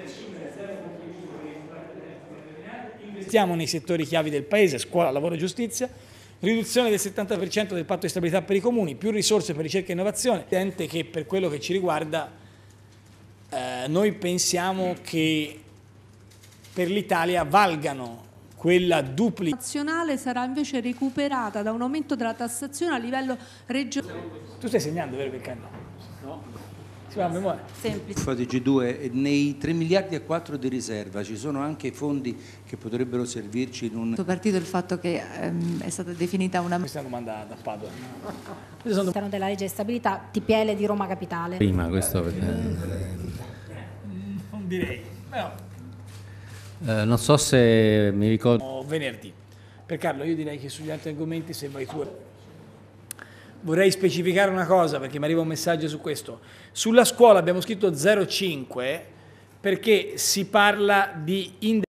Investiamo nei settori chiavi del Paese, scuola, lavoro e giustizia, riduzione del 70% del patto di stabilità per i comuni, più risorse per ricerca e innovazione. È evidente che per quello che ci riguarda noi pensiamo che per l'Italia valgano quella duplice. Nazionale sarà invece recuperata da un aumento della tassazione a livello regionale. Tu stai segnando, vero Riccardo? No. Si va a memoria. Semplice. G2, nei 3 miliardi e 4 di riserva ci sono anche fondi che potrebbero servirci in un... Partito il fatto che è stata definita una... Questa è una domanda da Padova. All'interno della legge di stabilità TPL di Roma Capitale. Prima questo... Non direi, però... non so se mi ricordo... Venerdì. Per Carlo, io direi che sugli altri argomenti se vai tu... Vorrei specificare una cosa perché mi arriva un messaggio su questo. Sulla scuola abbiamo scritto 0,5 perché si parla di